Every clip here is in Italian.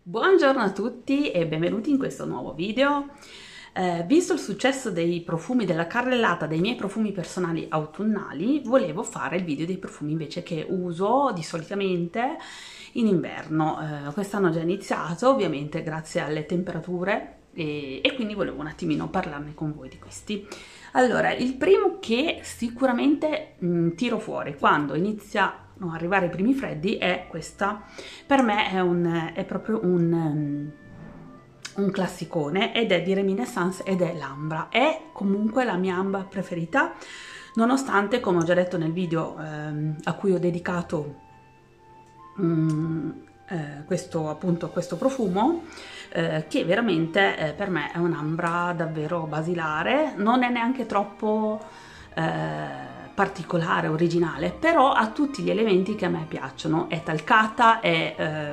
Buongiorno a tutti e benvenuti in questo nuovo video. Visto il successo dei profumi della carrellata dei miei profumi personali autunnali, volevo fare il video dei profumi invece che uso di solitamente in inverno. Quest'anno ho già iniziato, ovviamente grazie alle temperature, e quindi volevo un attimino parlarne con voi di questi. Allora, il primo che sicuramente tiro fuori quando iniziano ad arrivare i primi freddi è questa. Per me è proprio un classicone ed è di Reminiscence ed è l'ambra. È comunque la mia ambra preferita, nonostante, come ho già detto nel video a cui ho dedicato questo profumo, che veramente per me è un'ambra davvero basilare, non è neanche troppo particolare, originale, però ha tutti gli elementi che a me piacciono. È talcata, è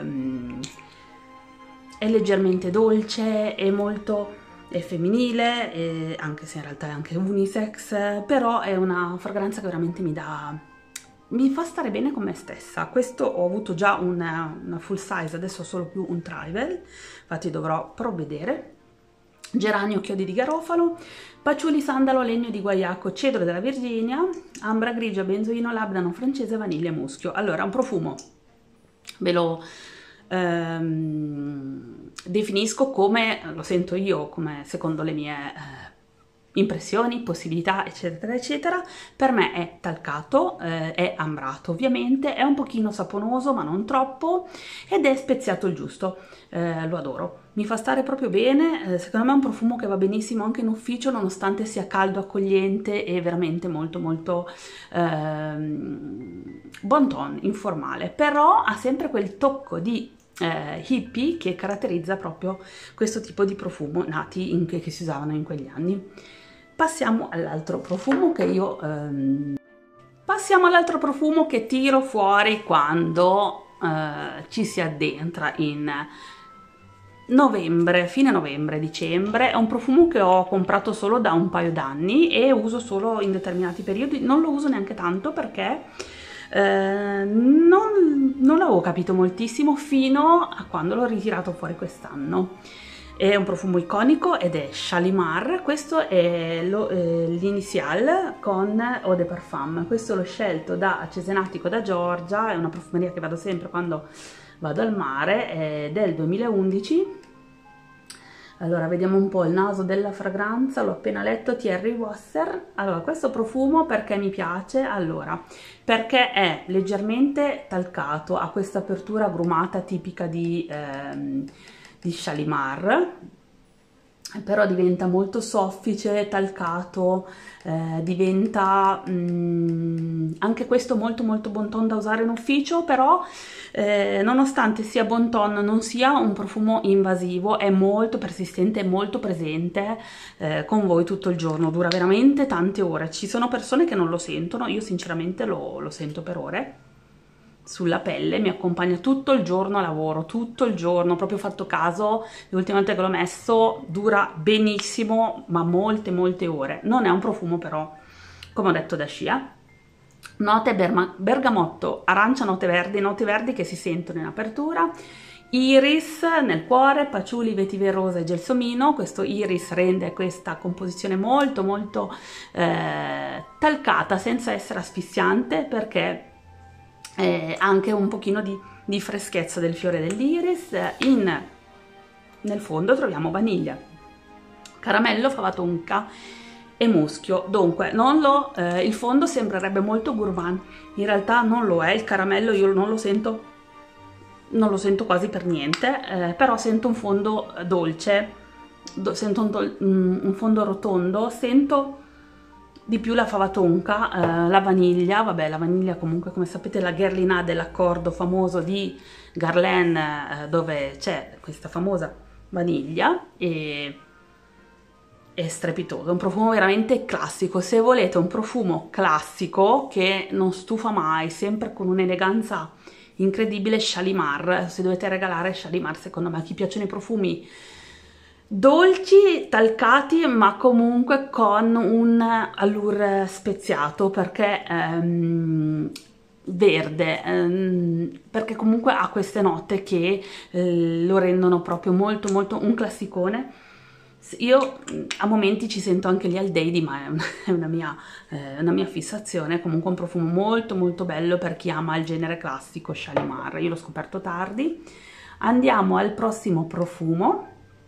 leggermente dolce, è femminile, anche se in realtà è anche unisex, però è una fragranza che veramente mi fa stare bene con me stessa. Questo ho avuto già una full size, adesso ho solo più un travel, infatti dovrò provvedere. Geranio, chiodi di garofalo, patchouli, sandalo, legno di guaiaco, cedro della Virginia, ambra grigia, benzoino, labdano francese, vaniglia e muschio. Allora, un profumo, ve lo definisco come lo sento io, come secondo le mie impressioni, possibilità, eccetera eccetera. Per me è talcato, è ambrato ovviamente, è un pochino saponoso ma non troppo, ed è speziato il giusto. Lo adoro, mi fa stare proprio bene. Secondo me è un profumo che va benissimo anche in ufficio, nonostante sia caldo, accogliente e veramente molto molto bon ton, informale, però ha sempre quel tocco di hippie che caratterizza proprio questo tipo di profumo che si usavano in quegli anni. Passiamo all'altro profumo che tiro fuori quando ci si addentra in novembre, fine novembre, dicembre. È un profumo che ho comprato solo da un paio d'anni e uso solo in determinati periodi, non lo uso neanche tanto perché non l'avevo capito moltissimo fino a quando l'ho ritirato fuori quest'anno. È un profumo iconico ed è Shalimar. Questo è l'Initial con Eau de Parfum. Questo l'ho scelto da Cesenatico, da Georgia, è una profumeria che vado sempre quando vado al mare, è del 2011. Allora, vediamo un po' il naso della fragranza, l'ho appena letto, Thierry Wasser. Allora, questo profumo perché mi piace? Allora, perché è leggermente talcato, ha questa apertura agrumata tipica di Shalimar, però diventa molto soffice, talcato, diventa anche questo molto molto bon ton da usare in ufficio, però nonostante sia bon ton non sia un profumo invasivo, è molto persistente, è molto presente con voi tutto il giorno, dura veramente tante ore. Ci sono persone che non lo sentono, io sinceramente lo sento per ore sulla pelle, mi accompagna tutto il giorno a lavoro, tutto il giorno, proprio fatto caso, l'ultima volta che l'ho messo dura benissimo, ma molte molte ore. Non è un profumo però, come ho detto, da scia. Note bergamotto, arancia, note verdi che si sentono in apertura, iris nel cuore, patchouli, vetiver rosa e gelsomino. Questo iris rende questa composizione molto molto talcata senza essere asfissiante, perché anche un pochino di freschezza del fiore dell'iris. Nel fondo troviamo vaniglia, caramello, fava tonka e muschio. Dunque il fondo sembrerebbe molto gourmand, in realtà non lo è. Il caramello io non lo sento quasi per niente, però sento un fondo dolce, sento un fondo rotondo, sento di più la fava tonka, la vaniglia. Vabbè, la vaniglia comunque, come sapete, la Guerlain, dell'accordo famoso di Guerlain, dove c'è questa famosa vaniglia, e è strepitoso, è un profumo veramente classico. Se volete un profumo classico che non stufa mai, sempre con un'eleganza incredibile, Shalimar. Se dovete regalare Shalimar, secondo me, a chi piacciono i profumi dolci, talcati, ma comunque con un allure speziato, perché verde, perché comunque ha queste note che lo rendono proprio molto molto un classicone. Io a momenti ci sento anche gli Aldeidi, ma è una mia fissazione. Comunque un profumo molto molto bello per chi ama il genere classico Shalimar. Io l'ho scoperto tardi. Andiamo al prossimo profumo,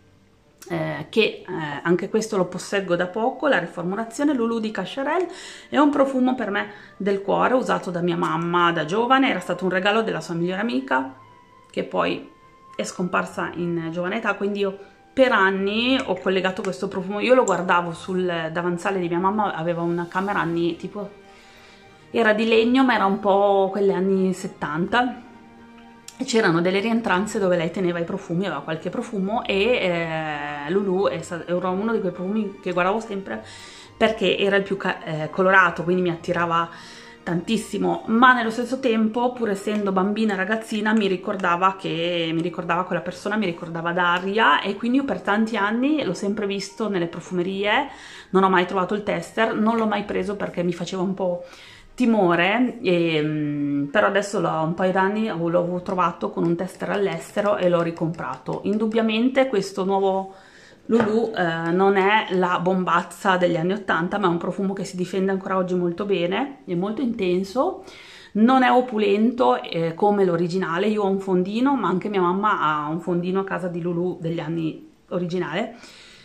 che anche questo lo posseggo da poco, la riformulazione Loulou di Cacharel. È un profumo per me del cuore, usato da mia mamma da giovane, era stato un regalo della sua migliore amica, che poi è scomparsa in giovane età, quindi io per anni ho collegato questo profumo. Io lo guardavo sul davanzale di mia mamma, aveva una camera anni tipo, era di legno ma era un po' quelle anni 70, e c'erano delle rientranze dove lei teneva i profumi, aveva qualche profumo, e Loulou era uno di quei profumi che guardavo sempre perché era il più colorato, quindi mi attirava tantissimo, ma nello stesso tempo, pur essendo bambina e ragazzina, mi ricordava quella persona, mi ricordava Daria, e quindi io per tanti anni l'ho sempre visto nelle profumerie. Non ho mai trovato il tester, non l'ho mai preso perché mi faceva un po' timore, però adesso un paio d'anni l'ho trovato con un tester all'estero e l'ho ricomprato. Indubbiamente questo nuovo Loulou non è la bombazza degli anni 80, ma è un profumo che si difende ancora oggi molto bene, è molto intenso, non è opulento come l'originale. Io ho un fondino, ma anche mia mamma ha un fondino a casa di Loulou degli anni originale.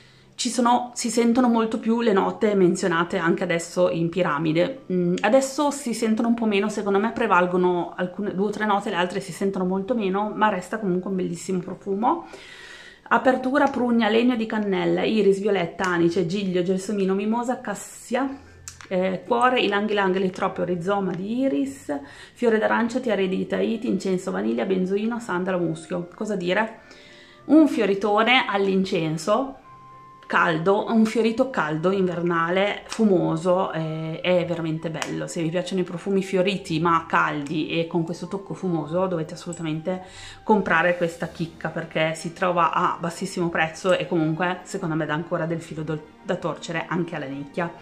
Si sentono molto più le note menzionate anche adesso in Piramide. Adesso si sentono un po' meno, secondo me prevalgono alcune 2 o 3 note, le altre si sentono molto meno, ma resta comunque un bellissimo profumo. Apertura: prugna, legno di cannella, iris, violetta, anice, giglio, gelsomino, mimosa, cassia, cuore, ilang ilang, litropio, rizoma di iris, fiore d'arancia, tiare di Tahiti, incenso, vaniglia, benzoino, sandalo, muschio. Cosa dire? Un fioritone all'incenso, caldo, un fiorito caldo, invernale, fumoso, è veramente bello. Se vi piacciono i profumi fioriti ma caldi e con questo tocco fumoso, dovete assolutamente comprare questa chicca, perché si trova a bassissimo prezzo e comunque secondo me dà ancora del filo da torcere anche alla nicchia.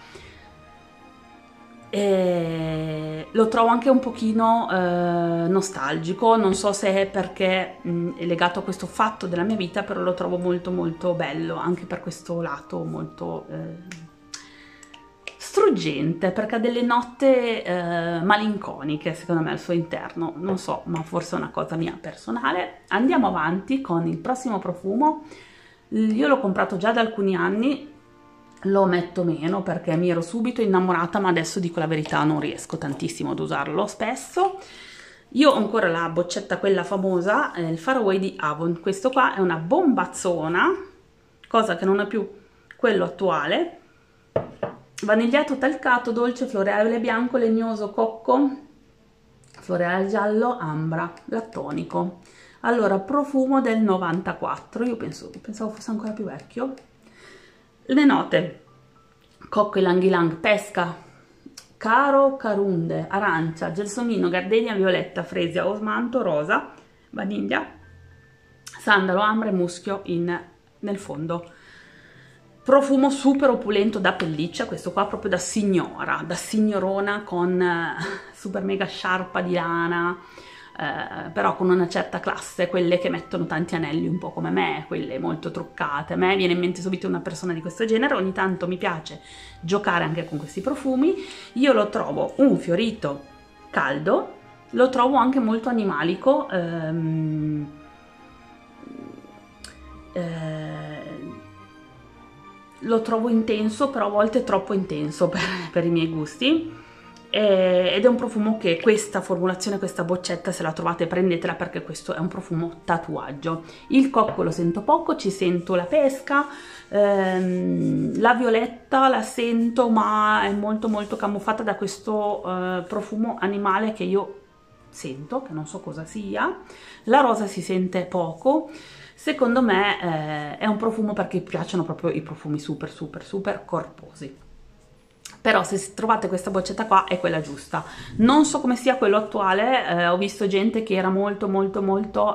Lo trovo anche un pochino nostalgico, non so se è perché è legato a questo fatto della mia vita, però lo trovo molto molto bello anche per questo lato molto struggente, perché ha delle note malinconiche secondo me al suo interno, non so, ma forse è una cosa mia personale. Andiamo avanti con il prossimo profumo. Io l'ho comprato già da alcuni anni, lo metto meno perché mi ero subito innamorata, ma adesso dico la verità, non riesco tantissimo ad usarlo spesso. Io ho ancora la boccetta quella famosa, il Faraway di Avon. Questo qua è una bombazzona, cosa che non è più quello attuale. Vanigliato, talcato, dolce, floreale bianco, legnoso, cocco, floreale giallo, ambra, lattonico. Allora, profumo del 94, io pensavo fosse ancora più vecchio. Le note: cocco, ilang ilang, pesca, caro, carunde, arancia, gelsomino, gardenia, violetta, fresia, osmanto, rosa, vaniglia, sandalo, ambra e muschio nel fondo. Profumo super opulento da pelliccia, questo qua proprio da signora, da signorona, con super mega sciarpa di lana, però con una certa classe, quelle che mettono tanti anelli un po' come me, quelle molto truccate. A me viene in mente subito una persona di questo genere. Ogni tanto mi piace giocare anche con questi profumi. Io lo trovo un fiorito caldo, lo trovo anche molto animalico, lo trovo intenso, però a volte troppo intenso per i miei gusti. Ed è un profumo che questa formulazione, questa boccetta, se la trovate prendetela, perché questo è un profumo tatuaggio. Il cocco lo sento poco, ci sento la pesca, la violetta la sento, ma è molto molto camuffata da questo profumo animale che io sento, che non so cosa sia. La rosa si sente poco. Secondo me è un profumo perché piacciono proprio i profumi super super super corposi. Però se trovate questa boccetta qua è quella giusta. Non so come sia quello attuale, ho visto gente che era molto molto molto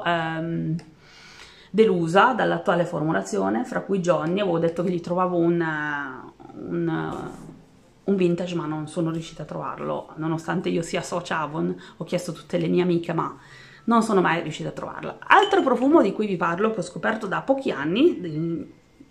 delusa dall'attuale formulazione, fra cui Johnny. Avevo detto che gli trovavo un vintage, ma non sono riuscita a trovarlo, nonostante io sia socia Avon, ho chiesto a tutte le mie amiche, ma non sono mai riuscita a trovarlo. Altro profumo di cui vi parlo, che ho scoperto da pochi anni,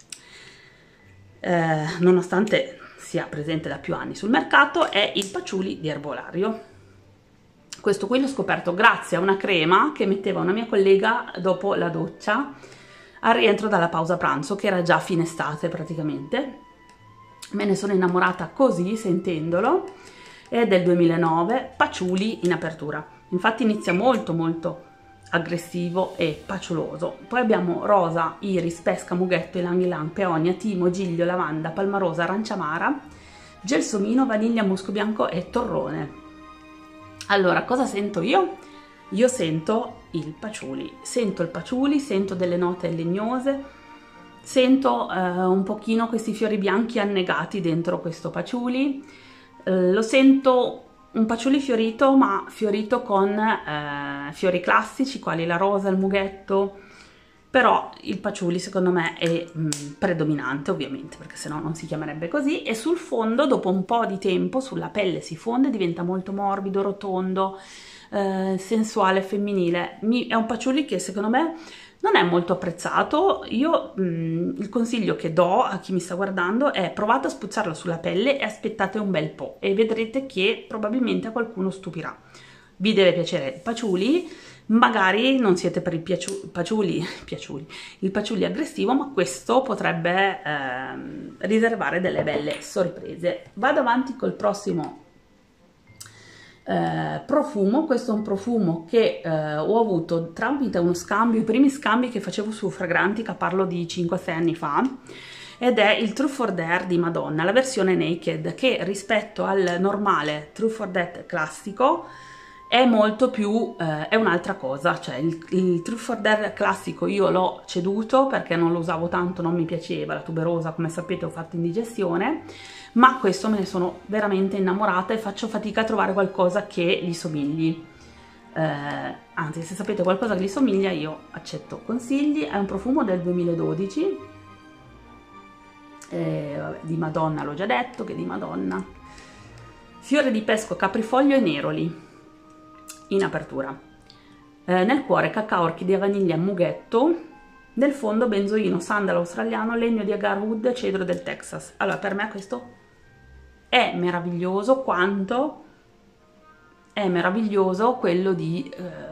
nonostante sia presente da più anni sul mercato, è il Patchouli di Erbolario. Questo qui l'ho scoperto grazie a una crema che metteva una mia collega dopo la doccia al rientro dalla pausa pranzo, che era già fine estate praticamente. Me ne sono innamorata così sentendolo, è del 2009, Patchouli in apertura. Infatti inizia molto molto aggressivo e pacioloso. Poi abbiamo rosa, iris, pesca, mughetto, ylang ylang, peonia, timo, giglio, lavanda, palmarosa, arancia amara, gelsomino, vaniglia, musco bianco e torrone. Allora, cosa sento io? Io sento il patchouli, sento delle note legnose, sento un pochino questi fiori bianchi annegati dentro questo patchouli, lo sento un patchouli fiorito, ma fiorito con fiori classici quali la rosa, il mughetto, però il patchouli secondo me è predominante, ovviamente, perché sennò non si chiamerebbe così, e sul fondo dopo un po' di tempo sulla pelle si fonde, diventa molto morbido, rotondo, sensuale, femminile. È un patchouli che secondo me non è molto apprezzato. Io il consiglio che do a chi mi sta guardando è: provate a spruzzarlo sulla pelle e aspettate un bel po' e vedrete che probabilmente a qualcuno stupirà. Vi deve piacere il patchouli, magari non siete per il patchouli aggressivo, ma questo potrebbe riservare delle belle sorprese. Vado avanti col prossimo profumo. Questo è un profumo che ho avuto tramite uno scambio, i primi scambi che facevo su Fragrantica, parlo di 5-6 anni fa, ed è il True for Dare di Madonna, la versione naked, che rispetto al normale True for That classico è molto più, è un'altra cosa. Cioè il True for Dare classico io l'ho ceduto perché non lo usavo tanto, non mi piaceva, la tuberosa, come sapete ho fatto indigestione, ma questo me ne sono veramente innamorata e faccio fatica a trovare qualcosa che gli somigli. Anzi, se sapete qualcosa che gli somiglia io accetto consigli. È un profumo del 2012, vabbè, di Madonna l'ho già detto che è di Madonna. Fiore di pesco, caprifoglio e neroli in apertura. Nel cuore cacao, orchidea, vaniglia, mughetto. Nel fondo benzoino, sandalo australiano, legno di agarwood, cedro del Texas. Allora, per me questo è meraviglioso, quanto è meraviglioso quello di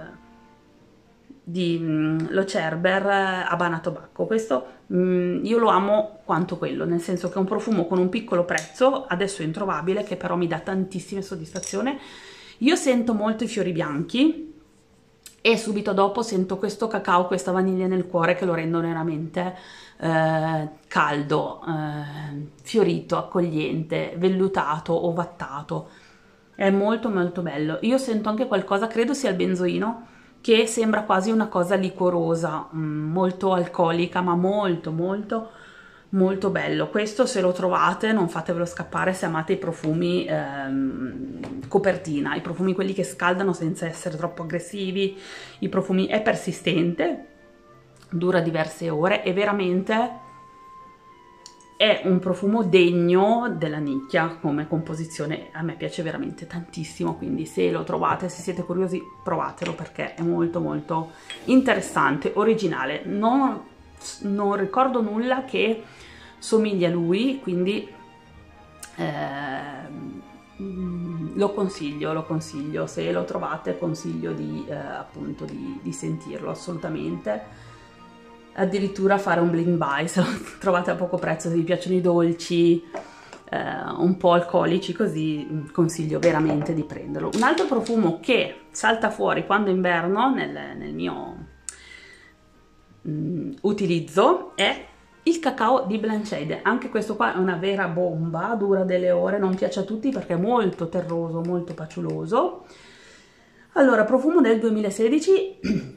Lo Cerber Habana Tobacco. Questo io lo amo quanto quello, nel senso che è un profumo con un piccolo prezzo, adesso è introvabile, che però mi dà tantissime soddisfazione. Io sento molto i fiori bianchi e subito dopo sento questo cacao, questa vaniglia nel cuore che lo rendono veramente caldo, fiorito, accogliente, vellutato, ovattato. È molto molto bello. Io sento anche qualcosa, credo sia il benzoino, che sembra quasi una cosa liquorosa, molto alcolica, ma molto molto molto bello. Questo, se lo trovate, non fatevelo scappare se amate i profumi copertina, i profumi quelli che scaldano senza essere troppo aggressivi. I profumi, è persistente, dura diverse ore e veramente è un profumo degno della nicchia come composizione. A me piace veramente tantissimo, quindi se lo trovate, se siete curiosi, provatelo perché è molto molto interessante, originale. Non ricordo nulla che somiglia a lui, quindi lo consiglio, se lo trovate consiglio appunto di sentirlo assolutamente. Addirittura fare un blind buy se lo trovate a poco prezzo, se vi piacciono i dolci un po' alcolici così, consiglio veramente di prenderlo. Un altro profumo che salta fuori quando è inverno nel mio utilizzo è il cacao di Blanchade. Anche questo qua è una vera bomba, dura delle ore, non piace a tutti perché è molto terroso, molto paciuloso. Allora, profumo del 2016,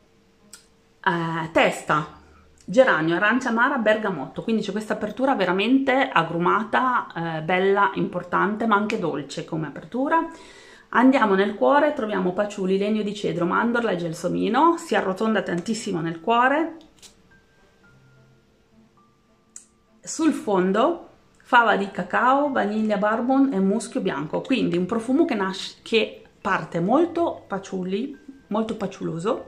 testa, geranio, arancia amara, bergamotto, quindi c'è questa apertura veramente agrumata, bella, importante, ma anche dolce come apertura. Andiamo nel cuore, troviamo patchouli, legno di cedro, mandorla e gelsomino, si arrotonda tantissimo nel cuore. Sul fondo fava di cacao, vaniglia bourbon e muschio bianco, quindi un profumo che parte molto patchouli, molto paciuloso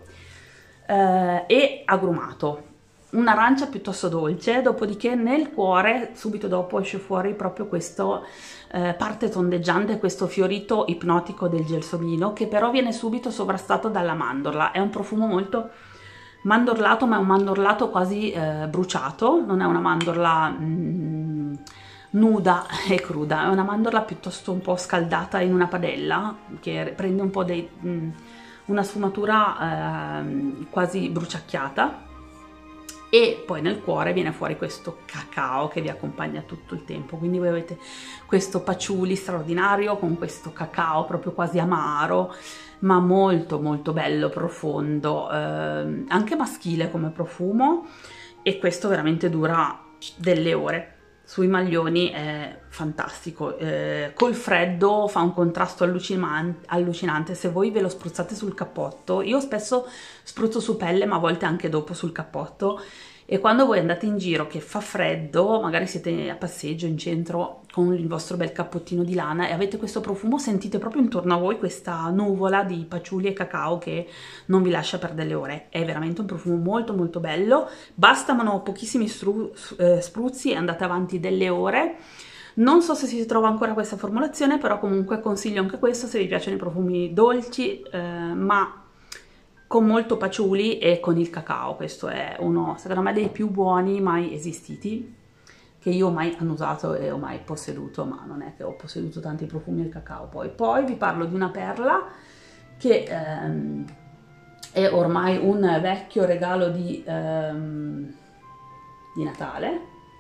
e agrumato, un'arancia piuttosto dolce, dopodiché nel cuore subito dopo esce fuori proprio questo parte tondeggiante, questo fiorito ipnotico del gelsomino, che però viene subito sovrastato dalla mandorla. È un profumo molto mandorlato, ma è un mandorlato quasi bruciato, non è una mandorla nuda e cruda, è una mandorla piuttosto un po' scaldata in una padella, che prende un po' una sfumatura quasi bruciacchiata, e poi nel cuore viene fuori questo cacao che vi accompagna tutto il tempo, quindi voi avete questo patchouli straordinario con questo cacao proprio quasi amaro, ma molto molto bello, profondo, anche maschile come profumo, e questo veramente dura delle ore. Sui maglioni è fantastico, col freddo fa un contrasto allucinante. Se voi ve lo spruzzate sul cappotto, io spesso spruzzo su pelle ma a volte anche dopo sul cappotto, e quando voi andate in giro che fa freddo, magari siete a passeggio in centro con il vostro bel cappottino di lana e avete questo profumo, sentite proprio intorno a voi questa nuvola di patchouli e cacao che non vi lascia per delle ore. È veramente un profumo molto molto bello, bastano pochissimi spruzzi e andate avanti delle ore. Non so se si trova ancora questa formulazione, però comunque consiglio anche questo se vi piacciono i profumi dolci, ma con molto patchouli e con il cacao. Questo è uno, secondo me, dei più buoni mai esistiti, che io ho mai annusato e ho mai posseduto, ma non è che ho posseduto tanti profumi al cacao. Poi vi parlo di una perla che è ormai un vecchio regalo di Natale.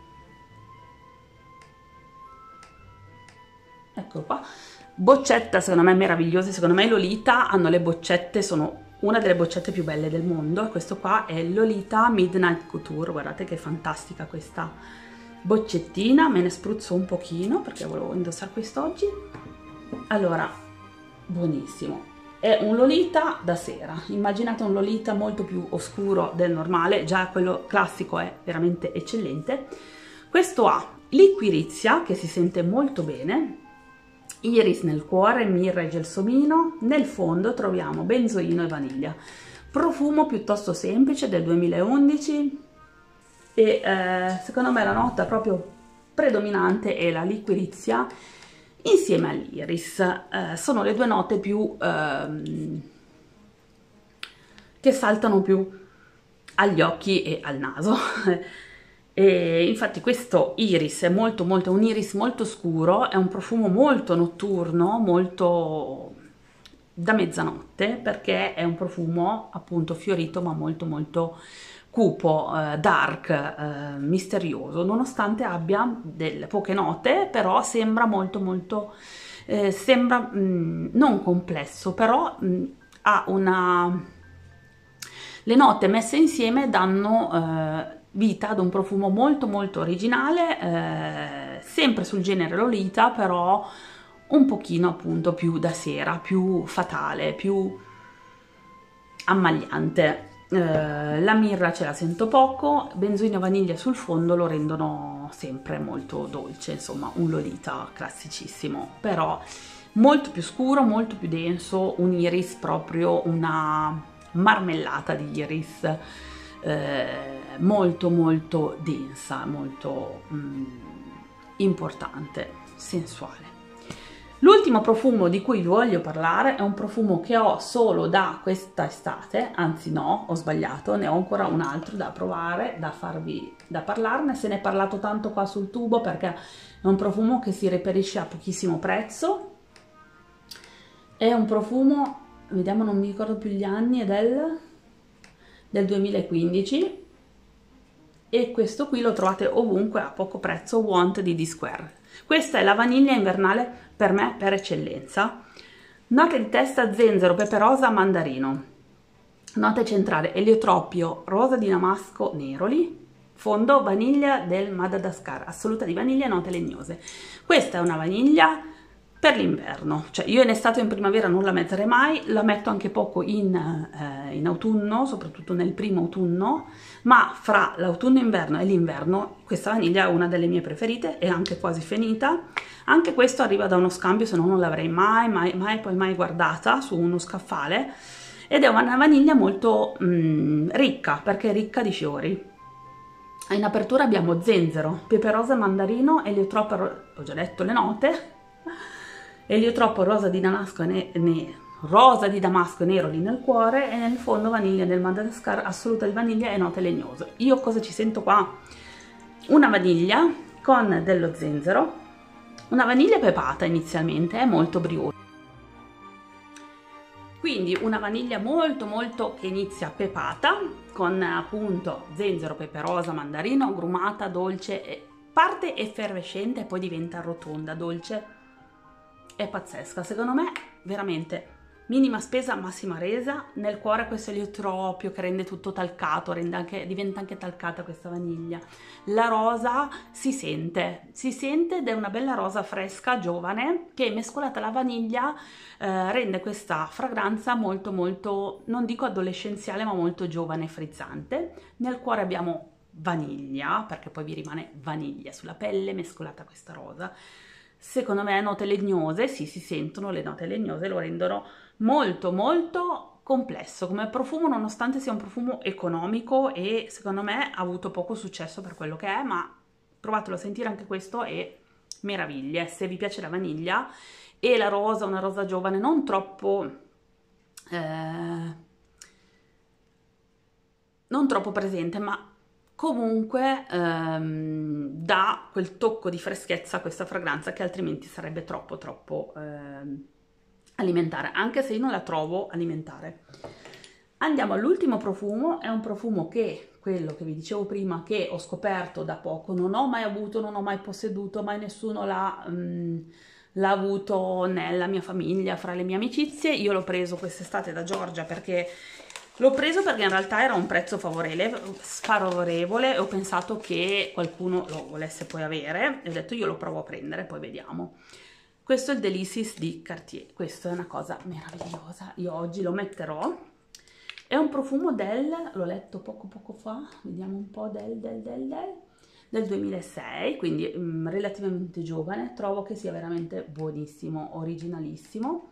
Eccolo qua, boccetta secondo me meravigliose, secondo me Lolita hanno le boccette, sono una delle boccette più belle del mondo. Questo qua è Lolita Midnight Couture, guardate che fantastica questa boccettina, me ne spruzzo un pochino perché volevo indossare quest'oggi. Allora, buonissimo, è un Lolita da sera, immaginate un Lolita molto più oscuro del normale, già quello classico è veramente eccellente. Questo ha liquirizia che si sente molto bene, iris nel cuore, mirra e gelsomino, nel fondo troviamo benzoino e vaniglia. Profumo piuttosto semplice del 2011 e secondo me la nota proprio predominante è la liquirizia insieme all'iris. Sono le due note più che saltano più agli occhi e al naso. E infatti questo iris è un iris molto scuro, è un profumo molto notturno, molto da mezzanotte, perché è un profumo appunto fiorito ma molto molto cupo, dark, misterioso, nonostante abbia delle poche note, però sembra molto molto sembra non complesso, però ha una, le note messe insieme danno vita ad un profumo molto molto originale, sempre sul genere Lolita, però un pochino appunto più da sera, più fatale, più ammagliante. La mirra ce la sento poco, benzoino e vaniglia sul fondo lo rendono sempre molto dolce, insomma un Lolita classicissimo, però molto più scuro, molto più denso, un iris proprio una marmellata di iris, molto molto densa, molto importante, sensuale. L'ultimo profumo di cui vi voglio parlare è un profumo che ho solo da questa estate, anzi no, ho sbagliato, ne ho ancora un altro da provare, da parlarne. Se ne è parlato tanto qua sul tubo perché è un profumo che si reperisce a pochissimo prezzo, è un profumo, vediamo, non mi ricordo più gli anni, è del 2015, e questo qui lo trovate ovunque a poco prezzo, Want di D-Square. Questa è la vaniglia invernale per me per eccellenza. Note di testa: zenzero, pepe rosa, mandarino. Note centrale: eliotropio, rosa di damasco, neroli. Fondo: vaniglia del Madagascar, assoluta di vaniglia, note legnose. Questa è una vaniglia per l'inverno. Cioè io in estate o in primavera non la metterei mai, la metto anche poco in autunno, soprattutto nel primo autunno, ma fra l'autunno inverno e l'inverno questa vaniglia è una delle mie preferite, è anche quasi finita. Anche questo arriva da uno scambio, se no non l'avrei mai guardata su uno scaffale, ed è una vaniglia molto ricca, perché è ricca di fiori. In apertura abbiamo zenzero, pepe rosa, mandarino, eliotropo, ho già detto le note, eliotropo, rosa di damasco nero lì nel cuore, e nel fondo vaniglia del Madagascar, assoluta di vaniglia e note legnose. Io cosa ci sento qua? Una vaniglia con dello zenzero, una vaniglia pepata inizialmente, è molto briosa. Quindi una vaniglia molto che inizia pepata, con appunto zenzero, pepe rosa, mandarino, agrumata, dolce, parte effervescente e poi diventa rotonda, dolce, è pazzesca. Secondo me veramente minima spesa, massima resa. Nel cuore questo eliotropio che rende tutto talcato, diventa anche talcata questa vaniglia. La rosa si sente ed è una bella rosa fresca, giovane, che mescolata alla vaniglia rende questa fragranza molto, non dico adolescenziale, ma molto giovane e frizzante. Nel cuore abbiamo vaniglia, perché poi vi rimane vaniglia sulla pelle mescolata a questa rosa. Secondo me note legnose, sì, si sentono le note legnose, lo rendono molto complesso come profumo, nonostante sia un profumo economico, e secondo me ha avuto poco successo per quello che è, ma provatelo a sentire anche questo e meraviglie. Se vi piace la vaniglia e la rosa, una rosa giovane, non troppo presente, ma comunque dà quel tocco di freschezza a questa fragranza che altrimenti sarebbe troppo alimentare, anche se io non la trovo alimentare. Andiamo all'ultimo profumo, è un profumo che, quello che vi dicevo prima, che ho scoperto da poco, non ho mai avuto, non ho mai posseduto, mai nessuno l'ha avuto nella mia famiglia, fra le mie amicizie. Io l'ho preso quest'estate da Giorgia perché in realtà era un prezzo favorevole e ho pensato che qualcuno lo volesse poi avere e ho detto io lo provo a prendere, poi vediamo. Questo è il Delicis di Cartier, questa è una cosa meravigliosa, io oggi lo metterò. È un profumo l'ho letto poco fa, vediamo un po', del 2006, quindi relativamente giovane. Trovo che sia veramente buonissimo, originalissimo.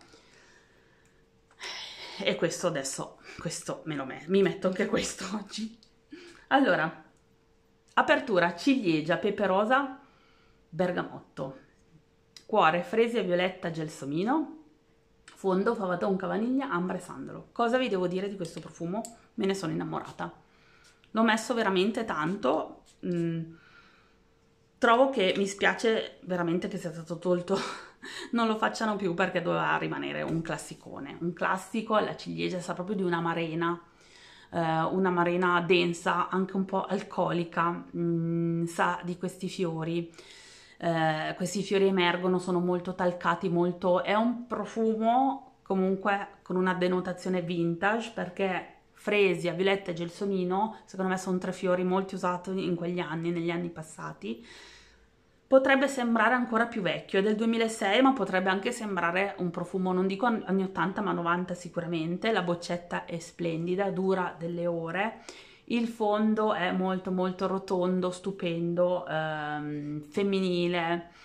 E questo adesso, mi metto anche questo oggi. Allora, apertura ciliegia, pepe rosa, bergamotto, cuore, fresia, violetta, gelsomino, fondo, fava tonka, vaniglia, ambra e sandalo. Cosa vi devo dire di questo profumo? Me ne sono innamorata. L'ho messo veramente tanto. Trovo che mi spiace veramente che sia stato tolto, non lo facciano più, perché doveva rimanere un classicone. Un classico, la ciliegia sa proprio di una marena densa, anche un po' alcolica, sa di questi fiori. Questi fiori emergono, sono molto talcati, è un profumo comunque con una denotazione vintage, perché fresia, violetta e gelsomino secondo me sono tre fiori molto usati in quegli anni, negli anni passati. Potrebbe sembrare ancora più vecchio, è del 2006, ma potrebbe anche sembrare un profumo, non dico anni 80 ma 90 sicuramente. La boccetta è splendida, dura delle ore. Il fondo è molto rotondo, stupendo, femminile,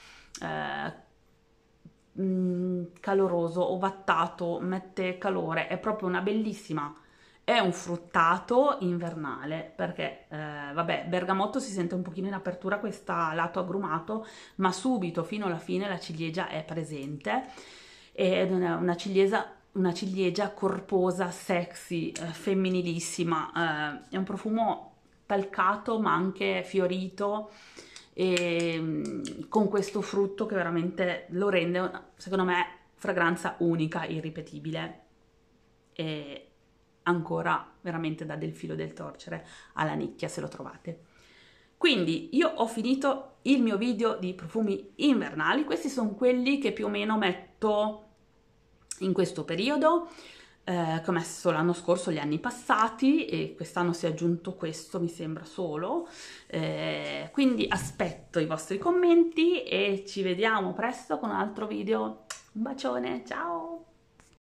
caloroso, ovattato, mette calore, è proprio una bellissima. È un fruttato invernale, perché vabbè, bergamotto si sente un pochino in apertura, questo lato agrumato, ma subito fino alla fine la ciliegia è presente, ed è una ciliegia corposa, sexy, femminilissima. È un profumo talcato ma anche fiorito, e con questo frutto che veramente lo rende, secondo me, fragranza unica, irripetibile, e ancora veramente dà del filo del torcere alla nicchia se lo trovate. Quindi io ho finito il mio video di profumi invernali. Questi sono quelli che più o meno metto in questo periodo, che ho messo l'anno scorso, gli anni passati, e quest'anno si è aggiunto questo, mi sembra solo. Quindi aspetto i vostri commenti e ci vediamo presto con un altro video. Un bacione, ciao!